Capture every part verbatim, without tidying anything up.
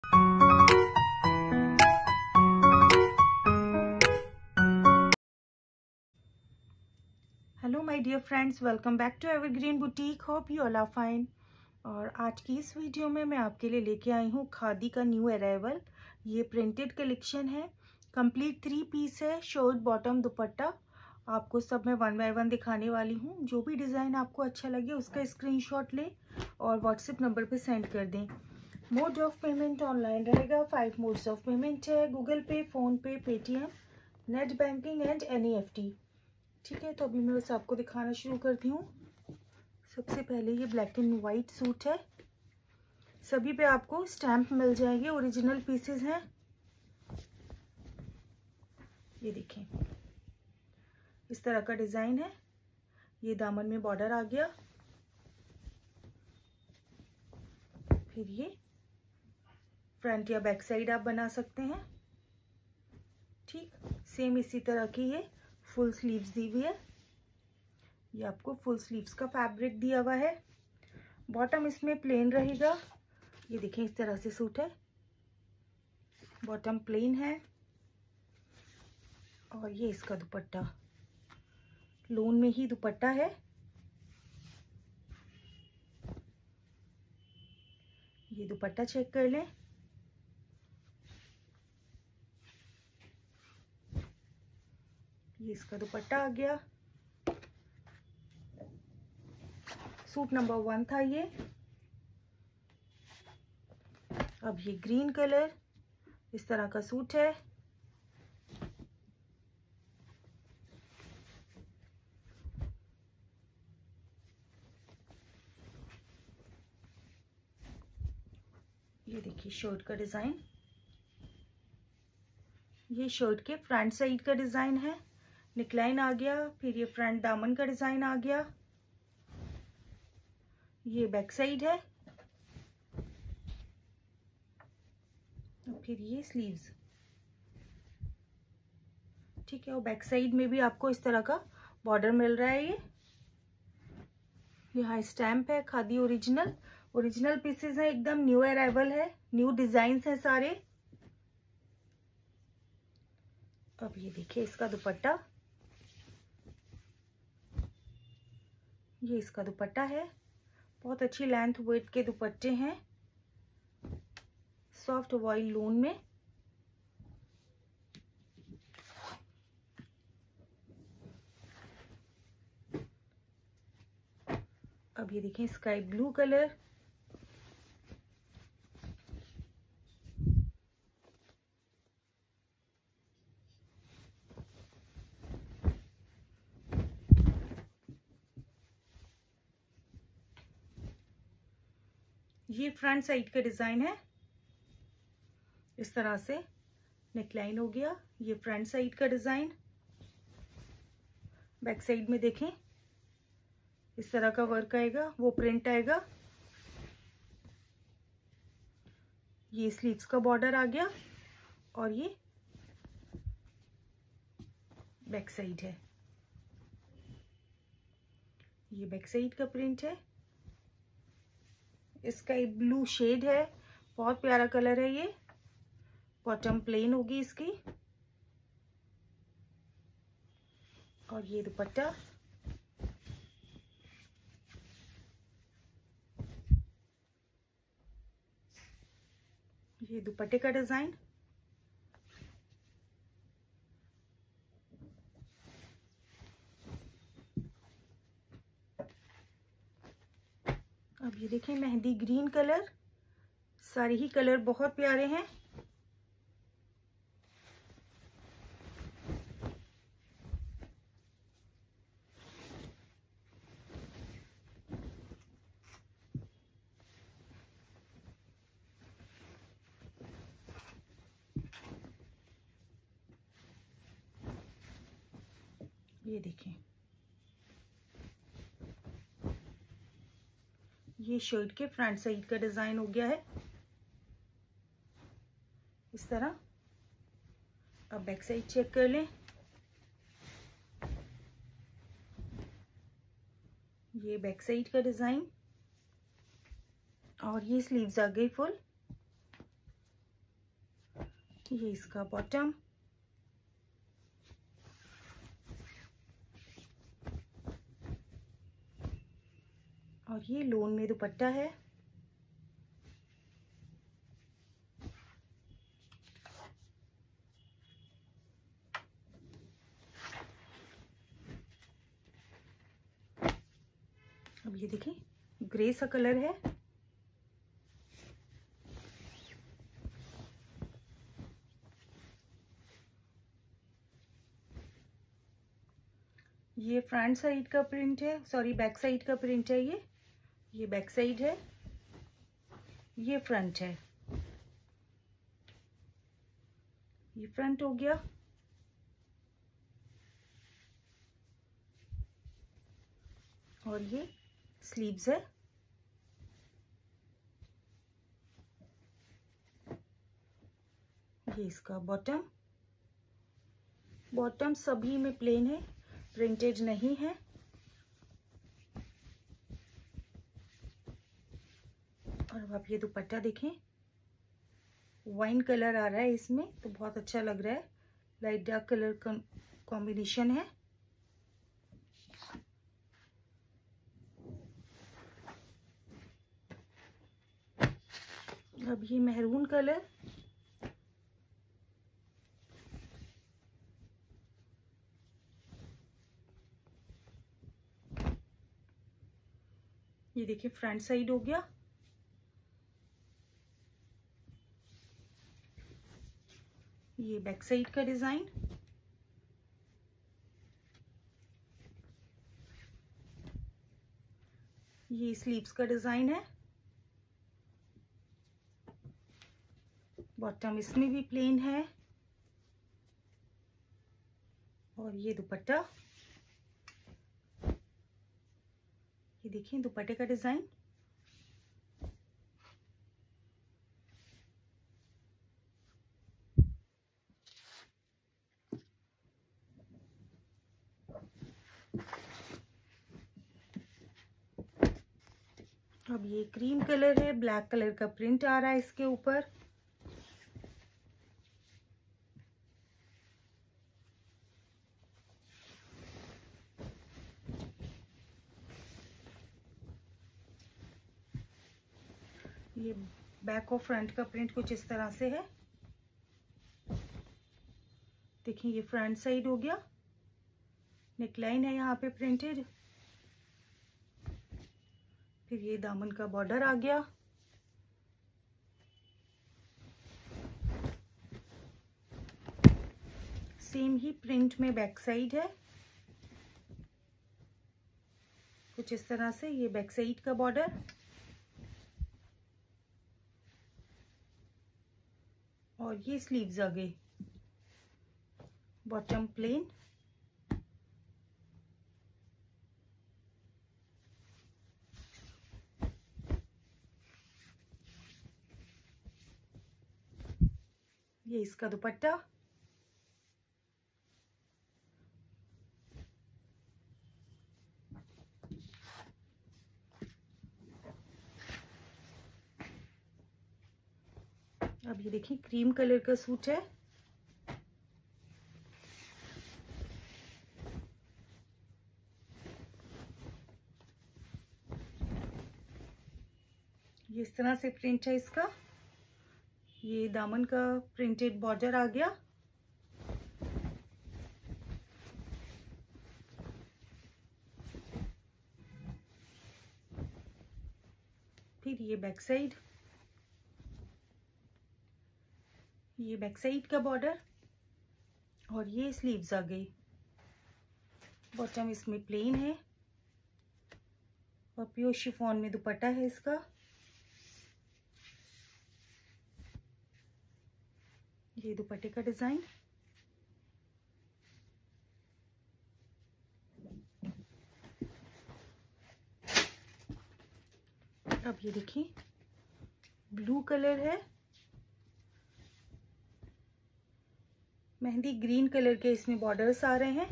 Hello my dear friends, welcome back to Evergreen boutique. Hope you all are fine. और आज की इस video में मैं आपके लिए लेके आई हूँ खादी का न्यू अराइवल। ये प्रिंटेड कलेक्शन है, कंप्लीट थ्री पीस है, शर्ट बॉटम दुपट्टा। आपको सब मैं वन बाय वन दिखाने वाली हूँ। जो भी डिज़ाइन आपको अच्छा लगे उसका स्क्रीनशॉट लें और व्हाट्सएप नंबर पे सेंड कर दें। मोड ऑफ पेमेंट ऑनलाइन रहेगा। फाइव मोड्स ऑफ पेमेंट है, Google Pay, PhonePe, Paytm, net banking and N E F T. ठीक है, तो अभी मैं बस आपको दिखाना शुरू करती हूँ। सबसे पहले ये ब्लैक एंड वाइट सूट है। सभी पे आपको स्टैम्प मिल जाएंगे, ओरिजिनल पीसेस हैं। ये देखें, इस तरह का डिज़ाइन है। ये दामन में बॉर्डर आ गया। फिर ये फ्रंट या बैक साइड आप बना सकते हैं। ठीक, सेम इसी तरह की ये फुल स्लीव्स दी हुई है। ये आपको फुल स्लीव्स का फैब्रिक दिया हुआ है। बॉटम इसमें प्लेन रहेगा। ये देखें, इस तरह से सूट है, बॉटम प्लेन है। और ये इसका दुपट्टा, लोन में ही दुपट्टा है। ये दुपट्टा चेक कर लें। ये इसका दुपट्टा आ गया। सूट नंबर वन था ये। अब ये ग्रीन कलर, इस तरह का सूट है। ये देखिए शर्ट का डिजाइन। ये शर्ट के फ्रंट साइड का डिजाइन है। नेकलाइन आ गया। फिर ये फ्रंट दामन का डिजाइन आ गया। ये बैक साइड है। फिर ये स्लीव्स। ठीक है, और बैक साइड में भी आपको इस तरह का बॉर्डर मिल रहा है। ये यहाँ स्टैम्प है, खादी ओरिजिनल। ओरिजिनल पीसेस है, एकदम न्यू अराइवल है, न्यू डिजाइन है सारे। अब ये देखिए इसका दुपट्टा। ये इसका दुपट्टा है। बहुत अच्छी लेंथ वेट के दुपट्टे हैं, सॉफ्ट वॉइल लून में। अब ये देखें स्काई ब्लू कलर। ये फ्रंट साइड का डिजाइन है। इस तरह से नेकलाइन हो गया। ये फ्रंट साइड का डिजाइन। बैक साइड में देखें इस तरह का वर्क आएगा, वो प्रिंट आएगा। ये स्लीव्स का बॉर्डर आ गया और ये बैक साइड है। ये बैक साइड का प्रिंट है। इसका एक ब्लू शेड है, बहुत प्यारा कलर है ये। बॉटम प्लेन होगी इसकी। और ये दुपट्टा। ये दुपट्टे का डिजाइन। अब ये देखें मेहंदी ग्रीन कलर। सारे ही कलर बहुत प्यारे हैं। ये देखें, ये शर्ट के फ्रंट साइड का डिजाइन हो गया है इस तरह। अब बैक साइड चेक कर लें। ये बैक साइड का डिजाइन और ये स्लीव्स आ गई फुल। ये इसका बॉटम, और ये लोन में दुपट्टा है। अब ये देखिए ग्रे सा कलर है। ये फ्रंट साइड का प्रिंट है, सॉरी बैक साइड का प्रिंट है। ये ये बैक साइड है, ये फ्रंट है। ये फ्रंट हो गया, और ये स्लीव्स है। ये इसका बॉटम, बॉटम सभी में प्लेन है, प्रिंटेड नहीं है। और अब आप ये दुपट्टा देखें, वाइन कलर आ रहा है इसमें, तो बहुत अच्छा लग रहा है। लाइट डार्क कलर का कॉम्बिनेशन है। अब ये मेहरून कलर, ये देखिए फ्रंट साइड हो गया। ये बैक साइड का डिजाइन, ये स्लीव्स का डिजाइन है। बॉटम इसमें भी प्लेन है, और ये दुपट्टा, ये देखिए दुपट्टे का डिजाइन। अब ये क्रीम कलर है, ब्लैक कलर का प्रिंट आ रहा है इसके ऊपर। ये बैक और फ्रंट का प्रिंट कुछ इस तरह से है। देखिए ये फ्रंट साइड हो गया, नेकलाइन है यहाँ पे प्रिंटेड। फिर ये दामन का बॉर्डर आ गया। सेम ही प्रिंट में बैक साइड है, कुछ इस तरह से। ये बैक साइड का बॉर्डर, और ये स्लीव्स आ गई। बॉटम प्लेन, ये इसका दुपट्टा, अब ये देखिए क्रीम कलर का सूट है। ये इस तरह से प्रिंट है इसका। ये दामन का प्रिंटेड बॉर्डर आ गया। फिर ये बैक साइड, ये बैक साइड का बॉर्डर, और ये स्लीव्स आ गई। बॉटम इसमें प्लेन है, और प्योर शिफॉन में दुपट्टा है इसका। ये दुपट्टे का डिजाइन, अब ये देखिए ब्लू कलर है, मेहंदी ग्रीन कलर के इसमें बॉर्डर्स आ रहे हैं।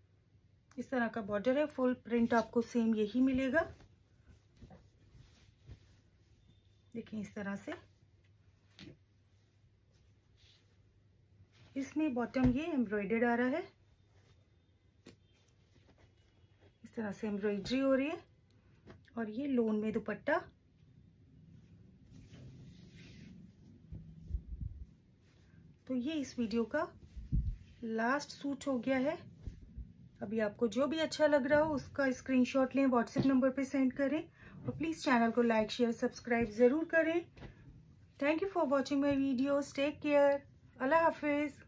इस तरह का बॉर्डर है। फुल प्रिंट आपको सेम यही मिलेगा। देखिए इस तरह से। इसमें बॉटम ये एम्ब्रॉयडर्ड आ रहा है, इस तरह से एम्ब्रॉयडरी हो रही है। और ये लोन में दुपट्टा। तो ये इस वीडियो का लास्ट सूट हो गया है। अभी आपको जो भी अच्छा लग रहा हो उसका स्क्रीनशॉट लें, व्हाट्सएप नंबर पे सेंड करें और प्लीज़ चैनल को लाइक शेयर सब्सक्राइब ज़रूर करें। Thank you for watching my videos. Take care. अल्लाह हाफिज़।